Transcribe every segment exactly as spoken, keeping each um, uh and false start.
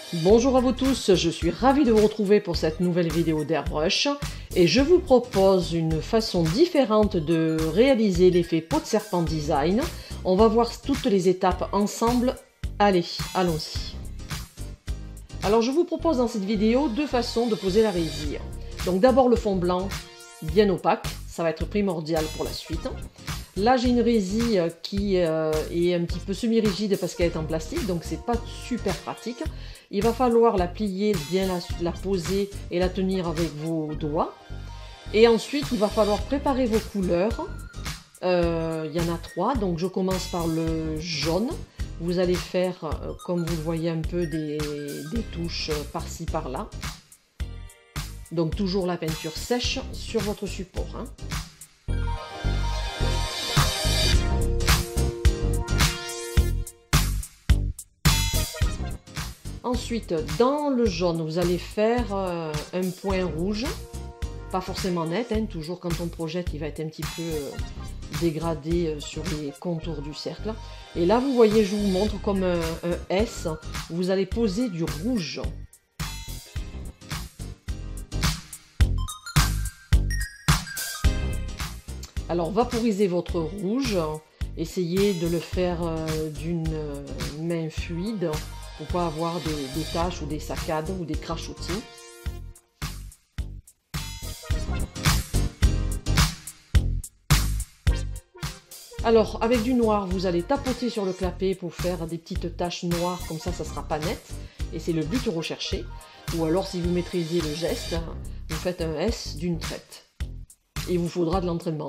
Bonjour à vous tous, je suis ravie de vous retrouver pour cette nouvelle vidéo d'Airbrush et je vous propose une façon différente de réaliser l'effet peau de serpent design. On va voir toutes les étapes ensemble. Allez, allons-y. Alors je vous propose dans cette vidéo deux façons de poser la résille. Donc d'abord le fond blanc bien opaque, ça va être primordial pour la suite. Là j'ai une résille qui euh, est un petit peu semi-rigide parce qu'elle est en plastique, donc c'est pas super pratique. Il va falloir la plier, bien la, la poser et la tenir avec vos doigts. Et ensuite il va falloir préparer vos couleurs. Euh, il y en a trois, donc je commence par le jaune. Vous allez faire, euh, comme vous le voyez un peu, des, des touches par-ci par-là. Donc toujours la peinture sèche sur votre support. Hein. Ensuite, dans le jaune, vous allez faire euh, un point rouge, pas forcément net, hein, toujours quand on projette, il va être un petit peu euh, dégradé euh, sur les contours du cercle. Et là, vous voyez, je vous montre comme un, un S, vous allez poser du rouge. Alors, vaporisez votre rouge, essayez de le faire euh, d'une main fluide, pour pas avoir des, des taches ou des saccades ou des crachotis. Alors avec du noir, vous allez tapoter sur le clapet pour faire des petites taches noires, comme ça ça sera pas net, et c'est le but recherché. Ou alors si vous maîtrisez le geste, vous faites un S d'une traite. Et il vous faudra de l'entraînement.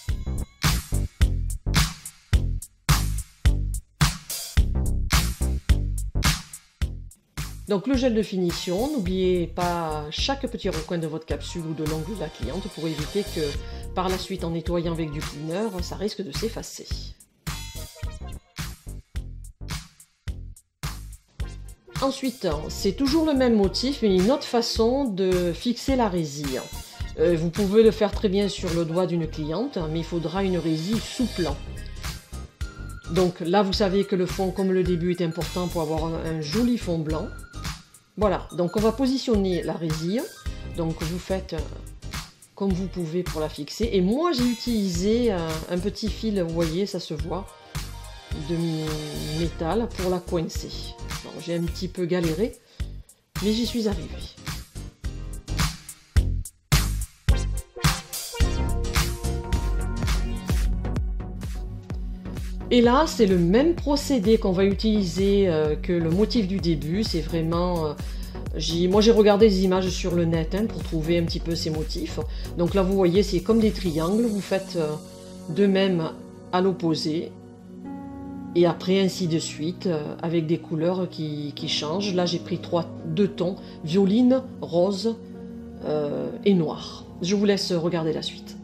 Donc le gel de finition, n'oubliez pas chaque petit recoin de votre capsule ou de l'ongle de la cliente pour éviter que par la suite en nettoyant avec du cleaner, ça risque de s'effacer. Ensuite, c'est toujours le même motif mais une autre façon de fixer la résille. Euh, vous pouvez le faire très bien sur le doigt d'une cliente, mais il faudra une résille souple. Donc là vous savez que le fond comme le début est important pour avoir un, un joli fond blanc. Voilà, donc on va positionner la résille, donc vous faites comme vous pouvez pour la fixer, et moi j'ai utilisé un, un petit fil, vous voyez, ça se voit, de métal pour la coincer. J'ai un petit peu galéré, mais j'y suis arrivée. Et là, c'est le même procédé qu'on va utiliser euh, que le motif du début. C'est vraiment... Euh, moi, j'ai regardé des images sur le net hein, pour trouver un petit peu ces motifs. Donc là, vous voyez, c'est comme des triangles. Vous faites euh, de même à l'opposé. Et après, ainsi de suite, euh, avec des couleurs qui, qui changent. Là, j'ai pris trois, deux tons, violine, rose euh, et noir. Je vous laisse regarder la suite.